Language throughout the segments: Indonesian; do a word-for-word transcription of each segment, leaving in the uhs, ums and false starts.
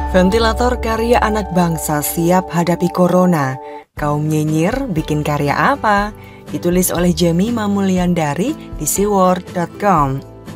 Ventilator karya anak bangsa siap hadapi corona. Kaum nyinyir bikin karya apa? Ditulis oleh Jemima Mulyandari di seaworld dot com.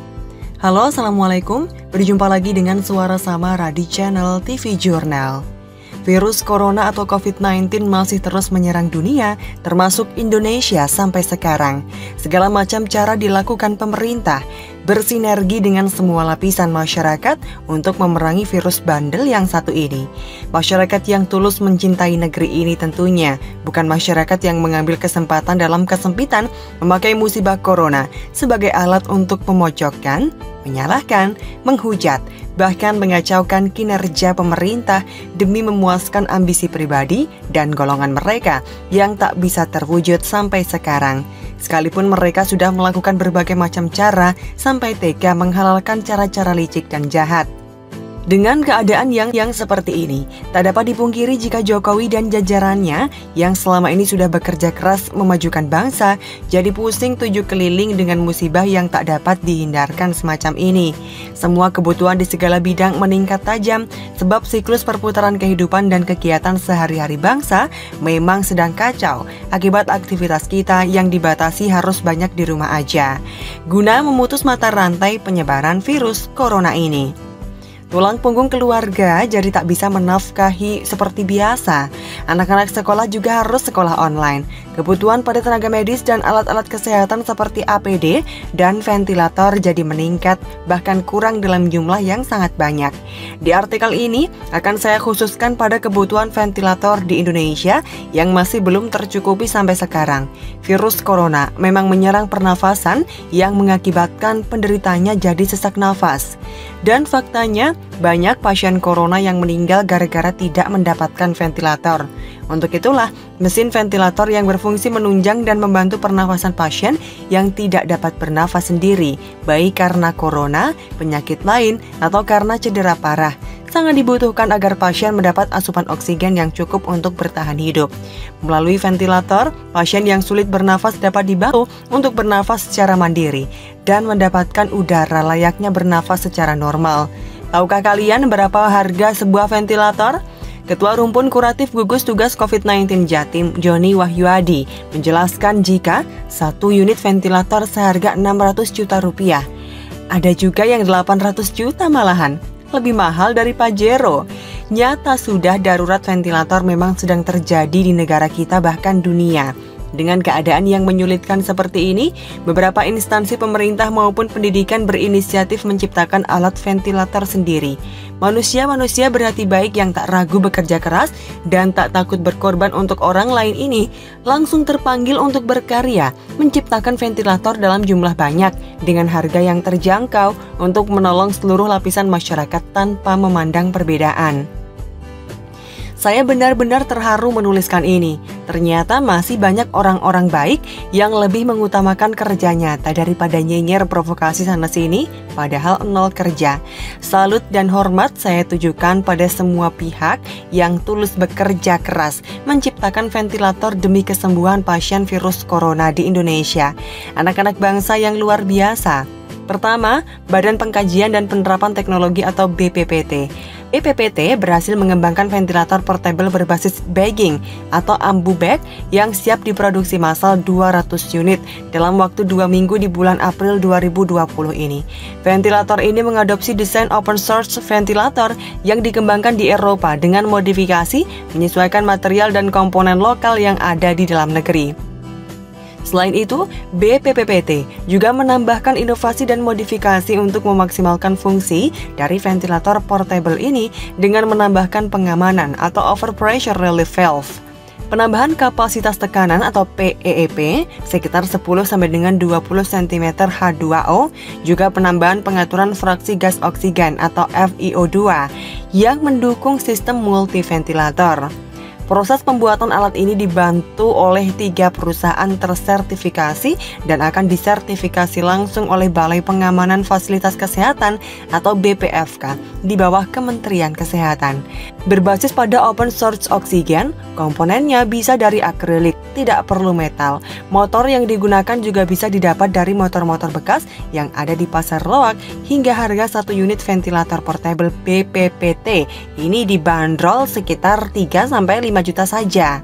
Halo, assalamualaikum. Berjumpa lagi dengan Suara Samara di channel T V Jurnal. Virus corona atau covid sembilan belas masih terus menyerang dunia, termasuk Indonesia sampai sekarang. Segala macam cara dilakukan pemerintah, bersinergi dengan semua lapisan masyarakat untuk memerangi virus bandel yang satu ini. Masyarakat yang tulus mencintai negeri ini tentunya, bukan masyarakat yang mengambil kesempatan dalam kesempitan memakai musibah corona sebagai alat untuk memojokkan, menyalahkan, menghujat, bahkan mengacaukan kinerja pemerintah demi memuaskan ambisi pribadi dan golongan mereka yang tak bisa terwujud sampai sekarang. Sekalipun mereka sudah melakukan berbagai macam cara sampai tega menghalalkan cara-cara licik dan jahat. Dengan keadaan yang yang seperti ini, tak dapat dipungkiri jika Jokowi dan jajarannya yang selama ini sudah bekerja keras memajukan bangsa, jadi pusing tujuh keliling dengan musibah yang tak dapat dihindarkan semacam ini. Semua kebutuhan di segala bidang meningkat tajam, sebab siklus perputaran kehidupan dan kegiatan sehari-hari bangsa memang sedang kacau akibat aktivitas kita yang dibatasi harus banyak di rumah aja, guna memutus mata rantai penyebaran virus corona ini. Tulang punggung keluarga jadi tak bisa menafkahi seperti biasa. Anak-anak sekolah juga harus sekolah online. Kebutuhan pada tenaga medis dan alat-alat kesehatan seperti A P D dan ventilator jadi meningkat, bahkan kurang dalam jumlah yang sangat banyak. Di artikel ini akan saya khususkan pada kebutuhan ventilator di Indonesia yang masih belum tercukupi sampai sekarang. Virus corona memang menyerang pernafasan yang mengakibatkan penderitanya jadi sesak nafas. Dan faktanya, banyak pasien corona yang meninggal gara-gara tidak mendapatkan ventilator. Untuk itulah, mesin ventilator yang berfungsi menunjang dan membantu pernafasan pasien yang tidak dapat bernafas sendiri, baik karena corona, penyakit lain, atau karena cedera parah, sangat dibutuhkan agar pasien mendapat asupan oksigen yang cukup untuk bertahan hidup. Melalui ventilator, pasien yang sulit bernafas dapat dibantu untuk bernafas secara mandiri dan mendapatkan udara layaknya bernafas secara normal. Tahukah kalian berapa harga sebuah ventilator? Ketua Rumpun Kuratif Gugus Tugas covid sembilan belas Jatim, Joni Wahyuadi, menjelaskan jika satu unit ventilator seharga enam ratus juta rupiah. Ada juga yang delapan ratus juta malahan, lebih mahal dari Pajero. Nyata sudah darurat ventilator memang sedang terjadi di negara kita bahkan dunia. Dengan keadaan yang menyulitkan seperti ini, beberapa instansi pemerintah maupun pendidikan berinisiatif menciptakan alat ventilator sendiri. Manusia-manusia berhati baik yang tak ragu bekerja keras dan tak takut berkorban untuk orang lain ini langsung terpanggil untuk berkarya, menciptakan ventilator dalam jumlah banyak dengan harga yang terjangkau untuk menolong seluruh lapisan masyarakat tanpa memandang perbedaan. Saya benar-benar terharu menuliskan ini. Ternyata masih banyak orang-orang baik yang lebih mengutamakan kerja nyata daripada nyinyir provokasi sana-sini, padahal nol kerja. Salut dan hormat saya tujukan pada semua pihak yang tulus bekerja keras menciptakan ventilator demi kesembuhan pasien virus corona di Indonesia. Anak-anak bangsa yang luar biasa. Pertama, Badan Pengkajian dan Penerapan Teknologi atau B P P T. B P P T berhasil mengembangkan ventilator portable berbasis bagging atau ambu bag yang siap diproduksi massal dua ratus unit dalam waktu dua minggu di bulan April dua ribu dua puluh ini. Ventilator ini mengadopsi desain open source ventilator yang dikembangkan di Eropa dengan modifikasi menyesuaikan material dan komponen lokal yang ada di dalam negeri. Selain itu, B P P T juga menambahkan inovasi dan modifikasi untuk memaksimalkan fungsi dari ventilator portable ini dengan menambahkan pengamanan atau overpressure relief valve. Penambahan kapasitas tekanan atau P E E P sekitar sepuluh sampai dengan dua puluh sentimeter H dua O, juga penambahan pengaturan fraksi gas oksigen atau F i O dua yang mendukung sistem multiventilator. Proses pembuatan alat ini dibantu oleh tiga perusahaan tersertifikasi dan akan disertifikasi langsung oleh Balai Pengamanan Fasilitas Kesehatan atau B P F K di bawah Kementerian Kesehatan. Berbasis pada open source oksigen, komponennya bisa dari akrilik, tidak perlu metal. Motor yang digunakan juga bisa didapat dari motor-motor bekas yang ada di pasar loak, hingga harga satu unit ventilator portable B P P T ini dibanderol sekitar tiga sampai lima juta saja.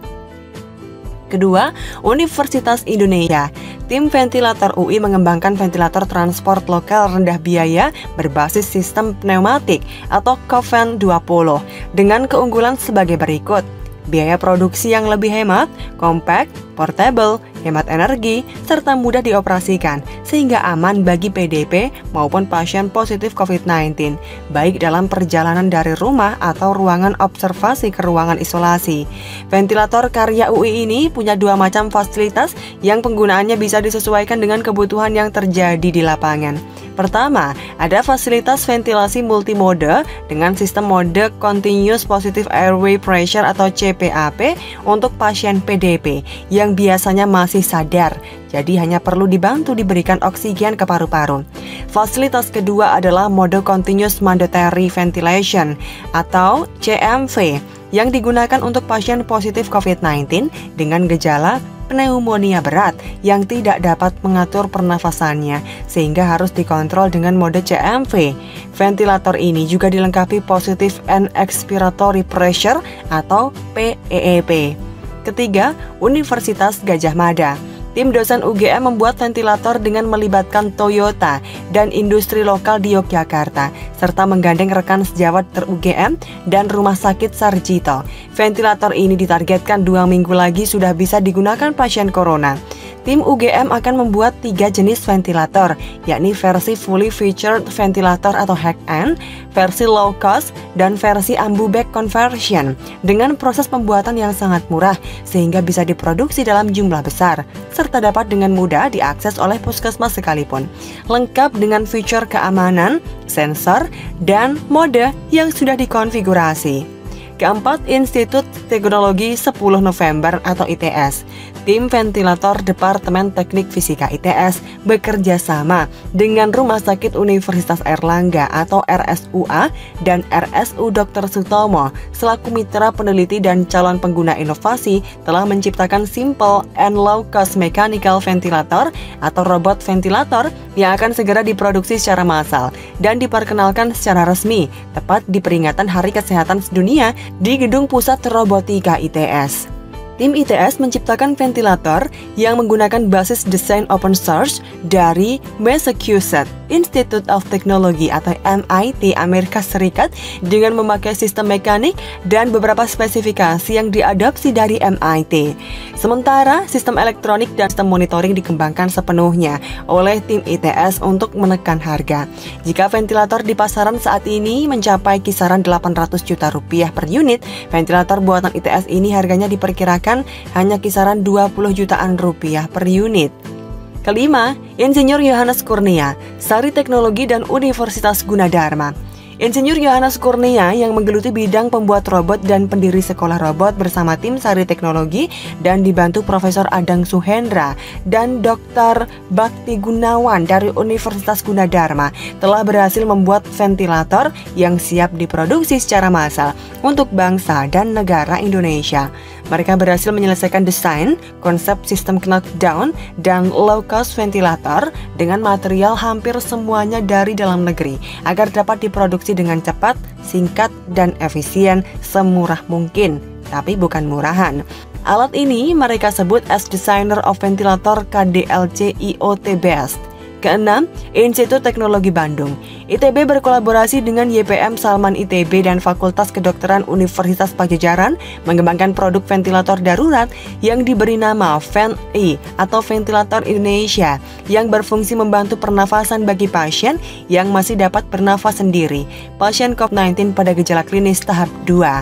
Kedua, Universitas Indonesia. Tim ventilator U I mengembangkan ventilator transport lokal rendah biaya berbasis sistem pneumatik atau Coven dua puluh dengan keunggulan sebagai berikut. Biaya produksi yang lebih hemat, compact, portable, hemat energi, serta mudah dioperasikan sehingga aman bagi P D P maupun pasien positif COVID sembilan belas, baik dalam perjalanan dari rumah atau ruangan observasi ke ruangan isolasi. Ventilator karya U I ini punya dua macam fasilitas yang penggunaannya bisa disesuaikan dengan kebutuhan yang terjadi di lapangan. Pertama, ada fasilitas ventilasi multimode dengan sistem mode Continuous Positive Airway Pressure atau C P A P untuk pasien P D P yang biasanya masih sadar, jadi hanya perlu dibantu diberikan oksigen ke paru-paru. Fasilitas kedua adalah mode Continuous Mandatory Ventilation atau C M V yang digunakan untuk pasien positif COVID sembilan belas dengan gejala pneumonia berat yang tidak dapat mengatur pernafasannya sehingga harus dikontrol dengan mode C M V. Ventilator ini juga dilengkapi Positive and Expiratory Pressure atau P E E P. Ketiga, Universitas Gadjah Mada. Tim dosen U G M membuat ventilator dengan melibatkan Toyota dan industri lokal di Yogyakarta, serta menggandeng rekan sejawat ter U G M dan Rumah Sakit Sarjito. Ventilator ini ditargetkan dua minggu lagi sudah bisa digunakan pasien corona. Tim U G M akan membuat tiga jenis ventilator, yakni versi fully featured ventilator atau Hack-N, versi low cost, dan versi Ambu-Bag conversion dengan proses pembuatan yang sangat murah sehingga bisa diproduksi dalam jumlah besar serta dapat dengan mudah diakses oleh puskesmas sekalipun. Lengkap dengan fitur keamanan, sensor, dan mode yang sudah dikonfigurasi. Keempat, Institut Teknologi sepuluh November atau I T S. Tim ventilator Departemen Teknik Fisika I T S bekerja sama dengan Rumah Sakit Universitas Airlangga atau R S U A dan R S U Dokter Sutomo selaku mitra peneliti dan calon pengguna inovasi telah menciptakan simple and low cost mechanical ventilator atau robot ventilator yang akan segera diproduksi secara massal dan diperkenalkan secara resmi tepat di peringatan Hari Kesehatan Sedunia di Gedung Pusat Robotika I T S. Tim I T S menciptakan ventilator yang menggunakan basis desain open source dari Massachusetts Institute of Technology atau M I T Amerika Serikat dengan memakai sistem mekanik dan beberapa spesifikasi yang diadopsi dari M I T. Sementara sistem elektronik dan sistem monitoring dikembangkan sepenuhnya oleh tim I T S untuk menekan harga. Jika ventilator di pasaran saat ini mencapai kisaran delapan ratus juta rupiah per unit, ventilator buatan I T S ini harganya diperkirakan hanya kisaran dua puluh jutaan rupiah per unit. Kelima, Insinyur Yohanes Kurnia, Sari Teknologi dan Universitas Gunadarma. Insinyur Yohanes Kurnia yang menggeluti bidang pembuat robot dan pendiri sekolah robot bersama tim Sari Teknologi dan dibantu Profesor Adang Suhendra dan Doktor Bakti Gunawan dari Universitas Gunadarma telah berhasil membuat ventilator yang siap diproduksi secara massal untuk bangsa dan negara Indonesia. Mereka berhasil menyelesaikan desain, konsep sistem knockdown, dan low-cost ventilator dengan material hampir semuanya dari dalam negeri agar dapat diproduksi dengan cepat, singkat, dan efisien semurah mungkin, tapi bukan murahan. Alat ini mereka sebut as Designer of Ventilator K D L C I O T Best. Keenam, Institut Teknologi Bandung. I T B berkolaborasi dengan Y P M Salman I T B dan Fakultas Kedokteran Universitas Pajajaran mengembangkan produk ventilator darurat yang diberi nama Vent-I atau Ventilator Indonesia yang berfungsi membantu pernafasan bagi pasien yang masih dapat bernafas sendiri, pasien COVID sembilan belas pada gejala klinis tahap dua.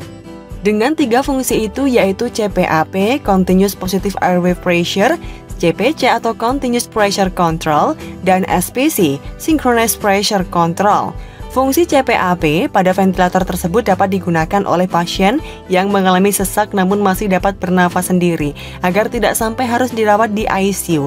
Dengan tiga fungsi itu yaitu C P A P, Continuous Positive Airway Pressure, C P C atau Continuous Pressure Control, dan S P C, Synchronous Pressure Control. Fungsi C P A P pada ventilator tersebut dapat digunakan oleh pasien yang mengalami sesak namun masih dapat bernafas sendiri agar tidak sampai harus dirawat di I C U.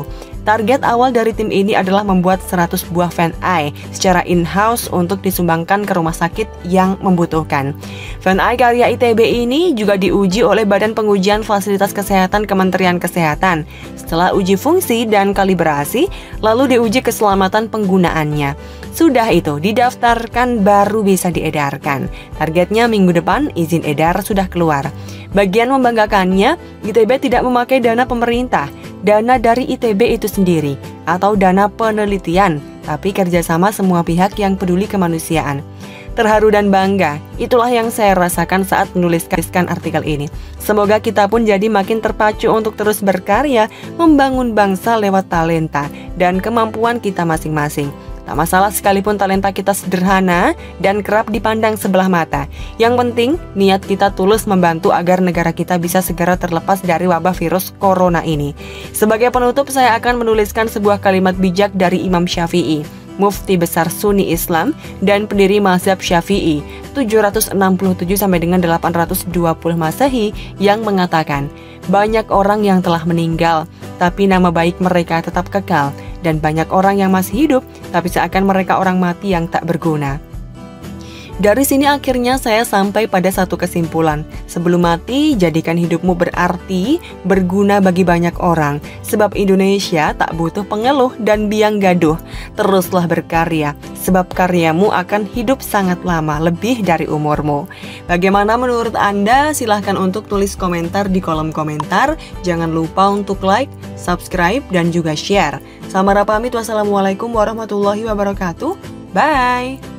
Target awal dari tim ini adalah membuat seratus buah Fan Eye secara in-house untuk disumbangkan ke rumah sakit yang membutuhkan. Fan Eye karya I T B ini juga diuji oleh Badan Pengujian Fasilitas Kesehatan Kementerian Kesehatan. Setelah uji fungsi dan kalibrasi, lalu diuji keselamatan penggunaannya. Sudah itu, didaftarkan baru bisa diedarkan. Targetnya minggu depan izin edar sudah keluar. Bagian membanggakannya, I T B tidak memakai dana pemerintah, dana dari I T B itu sendiri, atau dana penelitian, tapi kerjasama semua pihak yang peduli kemanusiaan. Terharu dan bangga, itulah yang saya rasakan saat menuliskan artikel ini. Semoga kita pun jadi makin terpacu untuk terus berkarya, membangun bangsa lewat talenta dan kemampuan kita masing-masing. Tak masalah sekalipun talenta kita sederhana dan kerap dipandang sebelah mata. Yang penting, niat kita tulus membantu agar negara kita bisa segera terlepas dari wabah virus corona ini. Sebagai penutup, saya akan menuliskan sebuah kalimat bijak dari Imam Syafi'i, Mufti besar Sunni Islam dan pendiri mazhab Syafi'i tujuh ratus enam puluh tujuh sampai dengan delapan ratus dua puluh Masehi, yang mengatakan, banyak orang yang telah meninggal, tapi nama baik mereka tetap kekal, dan banyak orang yang masih hidup, tapi seakan mereka orang mati yang tak berguna. Dari sini akhirnya saya sampai pada satu kesimpulan. Sebelum mati, jadikan hidupmu berarti, berguna bagi banyak orang. Sebab Indonesia tak butuh pengeluh dan biang gaduh. Teruslah berkarya, sebab karyamu akan hidup sangat lama, lebih dari umurmu. Bagaimana menurut Anda? Silahkan untuk tulis komentar di kolom komentar. Jangan lupa untuk like, subscribe, dan juga share. Samara pamit, wassalamualaikum warahmatullahi wabarakatuh. Bye!